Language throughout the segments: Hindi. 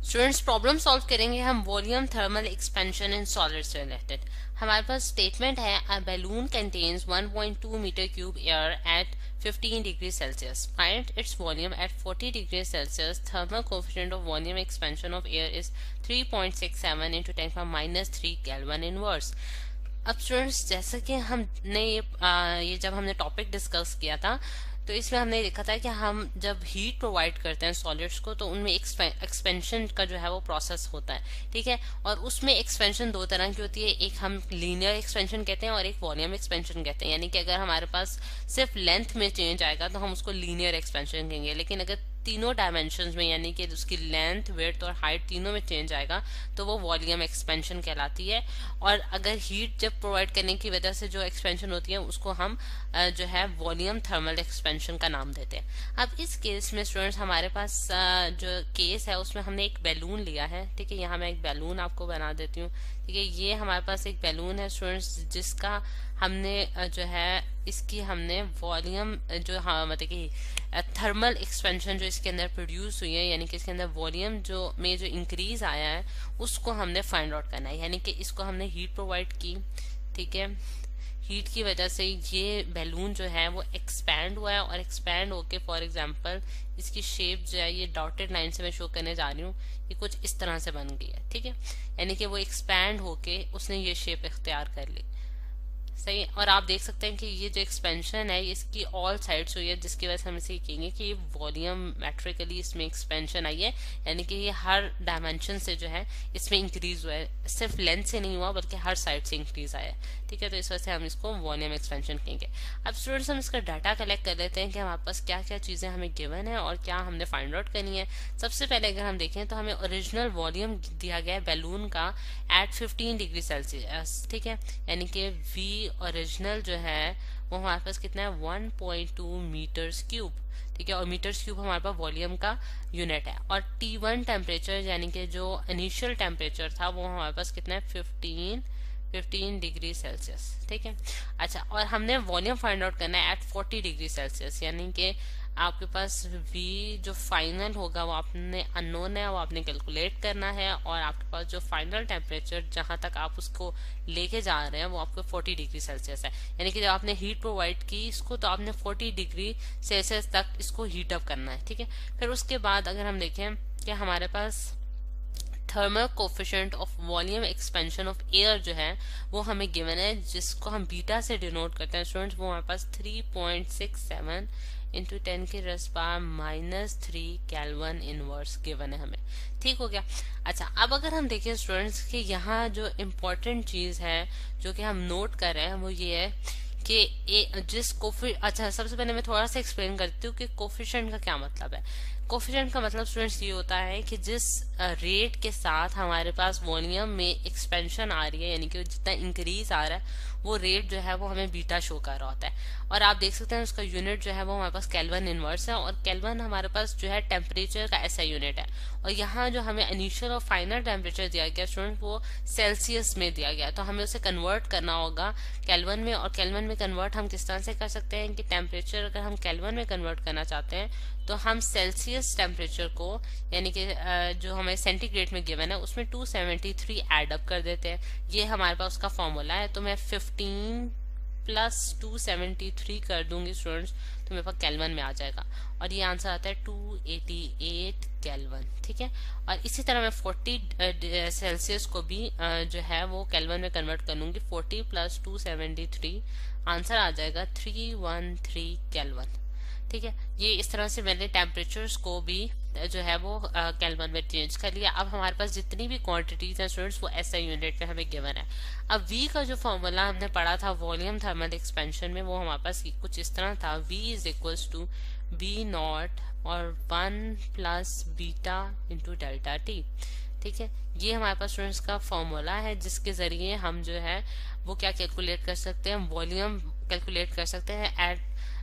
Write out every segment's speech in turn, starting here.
स्टूडेंट्स प्रॉब्लम सॉल्व करेंगे हम volume thermal expansion in solid से रिलेटेड। हमारे पास स्टेटमेंट है a balloon contains 1.2 metre cube air at 15 degree Celsius, find its volume at 40 degree Celsius, thermal coefficient of volume expansion of air is 3.67 into 10⁻³ kelvin inverse. अब स्टूडेंट्स जैसा कि हमने ये जब हमने टॉपिक डिस्कस किया था तो इसमें हमने देखा था कि हम जब हीट प्रोवाइड करते हैं सॉलिड्स को तो उनमें एक्सपेंशन का जो है वो प्रोसेस होता है, ठीक है। और उसमें एक्सपेंशन दो तरह की होती है, एक हम लीनियर एक्सपेंशन कहते हैं और एक वॉल्यूम एक्सपेंशन कहते हैं। यानी कि अगर हमारे पास सिर्फ लेंथ में चेंज आएगा तो हम उसको लीनियर एक्सपेंशन कहेंगे, लेकिन अगर तीनों डायमेंशंस में यानी कि उसकी लेंथ, विड्थ और हाइट तीनों में चेंज आएगा तो वो वॉल्यूम एक्सपेंशन कहलाती है। और अगर हीट जब प्रोवाइड करने की वजह से जो एक्सपेंशन होती है उसको हम जो है वॉल्यूम थर्मल एक्सपेंशन का नाम देते हैं। अब इस केस में स्टूडेंट्स हमारे पास जो केस है उसमें हमने एक बैलून लिया है, ठीक है। यहाँ मैं एक बैलून आपको बना देती हूँ, ठीक है। ये हमारे पास एक बैलून है स्टूडेंट्स जिसका हमने जो है इसकी हमने वॉल्यूम जो मतलब कि थर्मल एक्सपेंशन जो इसके अंदर प्रोड्यूस हुई है यानी कि इसके अंदर वॉल्यूम जो इंक्रीज आया है उसको हमने फाइंड आउट करना है। यानी कि इसको हमने हीट प्रोवाइड की, ठीक है। हीट की वजह से ये बैलून जो है वो एक्सपैंड हुआ है और एक्सपैंड होके फॉर एग्जांपल इसकी शेप जो है ये डॉटेड लाइन से मैं शो करने जा रही हूँ, ये कुछ इस तरह से बन गई है, ठीक है। यानी कि वो एक्सपैंड होके उसने ये शेप इख्तियार कर ली, सही। और आप देख सकते हैं कि ये जो एक्सपेंशन है इसकी ऑल साइड्स हुई है जिसकी वजह से हम इसे कहेंगे कि ये वॉल्यूम मेट्रिकली इसमें एक्सपेंशन आई है। यानी कि ये हर डायमेंशन से जो है इसमें इंक्रीज हुआ है, सिर्फ लेंथ से नहीं हुआ बल्कि हर साइड से इंक्रीज आया है, ठीक है। तो इस वजह से हम इसको वॉल्यूम एक्सपेंशन कहेंगे। अब स्टूडेंट्स हम इसका डाटा कलेक्ट कर लेते हैं कि हमारे पास क्या क्या चीजें हमें गिवन है और क्या हमने फाइंड आउट करनी है। सबसे पहले अगर हम देखें तो हमें ओरिजिनल वॉल्यूम दिया गया है बैलून का एट 15 डिग्री सेल्सियस, ठीक है। यानी कि वी ओरिजिनल जो है वो हमारे पास कितना है 1.2 मीटर्स क्यूब, ठीक है। और मीटर्स क्यूब हमारे पास वॉल्यूम का यूनिट है। और T1 टेम्परेचर यानी कि जो इनिशियल टेम्परेचर था वो हमारे पास कितना है 15 डिग्री सेल्सियस, ठीक है। अच्छा, और हमने वॉल्यूम फाइंड आउट करना है एट 40 डिग्री सेल्सियस, यानी कि आपके पास V जो फाइनल होगा वो आपने अननोन है, वो आपने कैलकुलेट करना है। और आपके पास जो फाइनल टेम्परेचर जहां तक आप उसको लेके जा रहे हैं वो आपको 40 डिग्री सेल्सियस है। यानी कि जब आपने हीट प्रोवाइड की इसको तो आपने 40 डिग्री सेल्सियस तक इसको हीट अप करना है, ठीक है। फिर उसके बाद अगर हम देखें कि हमारे पास thermal coefficient of volume expansion of air जो है वो हमें गिवन है जिसको हम बीटा से डिनोट करते हैं स्टूडेंट्स, वो हमारे पास 3.67 इंटू 10⁻³ केल्विन इनवर्स गिवन है हमें, ठीक हो गया। अच्छा, अब अगर हम देखें स्टूडेंट्स कि यहाँ जो इम्पोर्टेंट चीज है जो कि हम नोट कर रहे हैं वो ये है कि अच्छा, सबसे पहले मैं थोड़ा सा एक्सप्लेन करती हूँ कि कोफिशिएंट का क्या मतलब है। कोफिशिएंट का मतलब स्टूडेंट्स ये होता है कि जिस रेट के साथ हमारे पास वॉल्यूम में एक्सपेंशन आ रही है यानी कि जितना इंक्रीज आ रहा है वो रेट जो है वो हमें बीटा शो कर रहा होता है। और आप देख सकते हैं उसका यूनिट जो है वो हमारे पास केल्विन इनवर्स है और केल्विन हमारे पास जो है टेम्परेचर का ऐसा यूनिट है। और यहाँ जो हमें इनिशियल और फाइनल टेम्परेचर दिया गया स्टूडेंट वो सेल्सियस में दिया गया, तो हमें उसे कन्वर्ट करना होगा केल्विन में। और केल्विन में कन्वर्ट हम किस तरह से कर सकते हैं कि टेम्परेचर अगर हम केल्विन में कन्वर्ट करना चाहते हैं तो हम सेल्सियस टेम्परेचर को यानी कि जो हमें सेंटीग्रेड में गिवन है उसमें 273 एड अप कर देते हैं। ये हमारे पास उसका फॉर्मूला है। तो मैं 15 प्लस 273 कर दूंगी स्टूडेंट्स तो मेरे पास केल्विन में आ जाएगा और ये आंसर आता है 288 केल्विन, ठीक है। और इसी तरह मैं 40 सेल्सियस को भी जो है वो केल्विन में कन्वर्ट कर लूंगी। 40 प्लस 273 आंसर आ जाएगा 313 केल्विन, ठीक है। ये इस तरह से मैंने टेम्परेचर्स को भी जो है वो केल्विन में चेंज कर लिया। अब हमारे पास जितनी भी क्वांटिटीज हैं स्टूडेंट्स वो ऐसा यूनिट में हमें गिवन है। अब V का जो फॉर्मूला हमने पढ़ा था वॉल्यूम थर्मल एक्सपेंशन में वो हमारे पास कुछ इस तरह था, V is equals to B naught और 1 plus beta into delta T, ठीक है। ये हमारे पास स्टूडेंट्स का फॉर्मूला है जिसके जरिए हम जो है वो क्या कैलकुलेट कर सकते हैं, वॉल्यूम कैलकुलेट कर सकते हैं एट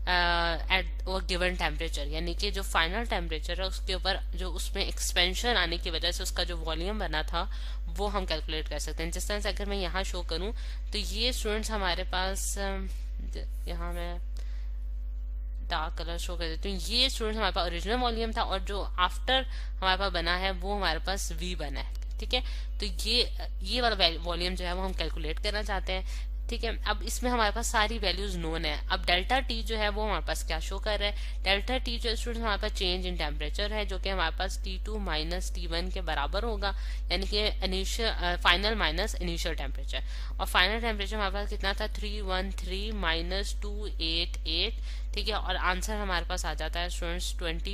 वो गिवन टेम्परेचर। यानी कि जो फाइनल टेम्परेचर है उसके ऊपर जो उसमें एक्सपेंशन आने की वजह से उसका जो वॉल्यूम बना था वो हम कैलकुलेट कर सकते हैं। जिस तरह से अगर मैं यहाँ शो करूँ तो ये स्टूडेंट्स हमारे पास यहाँ मैं डार्क कलर शो कर देती हूँ। ये स्टूडेंट्स हमारे पास ओरिजिनल वॉल्यूम था और जो आफ्टर हमारे पास बना है वो हमारे पास V बना है। ठीक है, तो ये वाला वॉल्यूम जो है वो हम कैलकुलेट करना चाहते हैं। ठीक है, अब इसमें हमारे पास सारी वैल्यूज नोन है। अब डेल्टा टी जो है वो हमारे पास क्या शो कर रहा है, डेल्टा टी जो स्टूडेंट हमारे पास चेंज इन टेम्परेचर है, जो कि हमारे पास T2 माइनस T1 के बराबर होगा, यानी कि initial final minus initial temperature. और फाइनल टेम्परेचर हमारे पास कितना था, 313 माइनस 288। ठीक है, और आंसर हमारे पास आ जाता है स्टूडेंट्स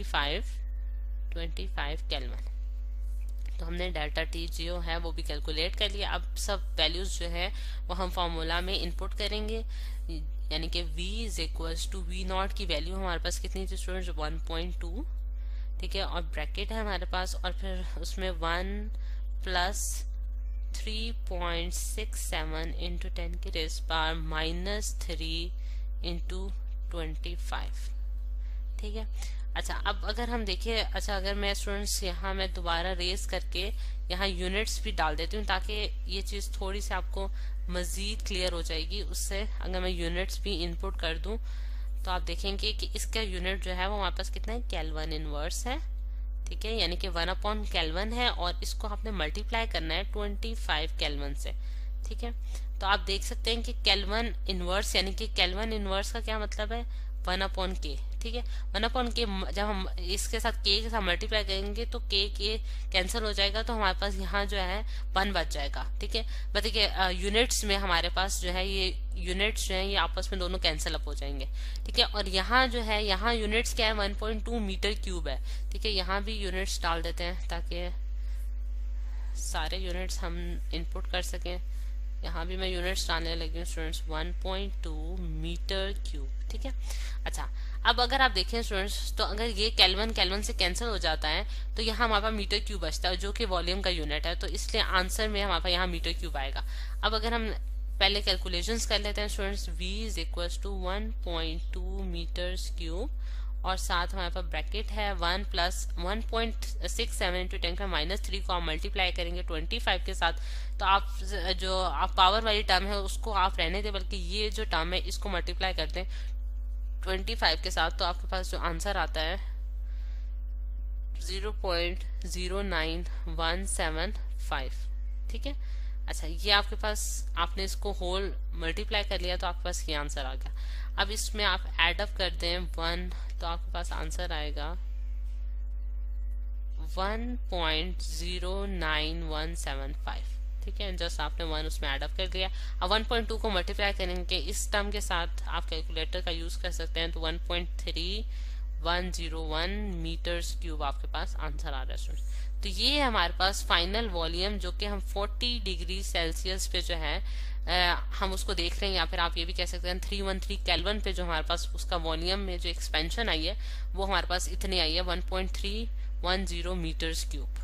25 केल्विन। तो हमने डेल्टा टी जो है वो भी कैलकुलेट कर लिया। अब सब वैल्यूज जो है वो हम फॉर्मूला में इनपुट करेंगे, यानी कि V is equals to V naught की वैल्यू हमारे पास कितनी थी स्टूडेंट्स, 1.2। ठीक है, और ब्रैकेट है हमारे पास, और फिर उसमें 1 प्लस 3.67 इंटू 10 की रेस पावर माइनस 3 इंटू 25। ठीक है, अच्छा अब अगर हम देखें, अच्छा अगर मैं स्टूडेंट्स यहाँ मैं दोबारा रेस करके यहाँ यूनिट्स भी डाल देती हूँ ताकि ये चीज़ थोड़ी सी आपको मजीद क्लियर हो जाएगी। उससे अगर मैं यूनिट्स भी इनपुट कर दूँ तो आप देखेंगे कि इसका यूनिट जो है वो हमारे पास कितना है, केल्विन इनवर्स है। ठीक है, यानी कि 1 केल्विन है और इसको आपने मल्टीप्लाई करना है 25 केल्विन से। ठीक है, तो आप देख सकते हैं कि केल्विन इनवर्स, यानी कि केल्विन इनवर्स का क्या मतलब है, 1/k। ठीक है, 1/k जब हम इसके साथ k के साथ मल्टीप्लाई करेंगे तो k कैंसिल हो जाएगा, तो हमारे पास यहाँ जो है 1 बच जाएगा। ठीक है, देखिए यूनिट्स में हमारे पास जो है ये यूनिट्स जो है ये आपस में दोनों कैंसिल अप हो जाएंगे। ठीक है, और यहाँ जो है यहाँ यूनिट्स क्या है, 1.2 मीटर क्यूब है। ठीक है, यहाँ भी यूनिट्स डाल देते हैं ताकि सारे यूनिट्स हम इनपुट कर सकें। यहाँ भी मैं यूनिट्स डालने लगी हूँ स्टूडेंट्स, 1.2 मीटर क्यूब। ठीक है, अच्छा अब अगर आप देखें स्टूडेंट्स तो अगर ये केल्विन से कैंसिल हो जाता है तो यहाँ हमारे पास मीटर क्यूब बचता है जो कि वॉल्यूम का यूनिट है, तो इसलिए आंसर में हमारे पास यहाँ मीटर क्यूब आएगा। अब अगर हम पहले कैलकुलेशंस कर लेते हैं students, V is equal to 1.2 metres cube और साथ हमारे पास ब्रैकेट है 1 प्लस 1.67 इंटू 10 का माइनस 3 को आप मल्टीप्लाई करेंगे 25 के साथ, तो आप जो आप पावर वाली टर्म है उसको आप रहने दें, बल्कि ये जो टर्म है इसको मल्टीप्लाई करते हैं 25 के साथ, तो आपके पास जो आंसर आता है 0.09175। ठीक है, अच्छा ये आपके पास, आपने इसको होल मल्टीप्लाई कर लिया तो आपके पास ये आंसर आ गया। अब इसमें आप एड अप कर दें 1 तो आपके पास आंसर आएगा 1.09175। ठीक है, जस्ट आपने 1 उसमें ऐड अप कर दिया। अब 1.2 को मल्टीप्लाई करेंगे इस टर्म के साथ, आप कैलकुलेटर का यूज कर सकते हैं, तो 1.3101 मीटर्स क्यूब आपके पास आंसर आ रहा है। तो ये है हमारे पास फाइनल वॉल्यूम जो कि हम 40 डिग्री सेल्सियस पे जो है हम उसको देख रहे हैं, या फिर आप ये भी कह सकते हैं 313 केल्विन पे जो हमारे पास उसका वॉल्यूम में जो एक्सपेंशन आई है वो हमारे पास इतनी आई है 1.310 मीटर्स क्यूब।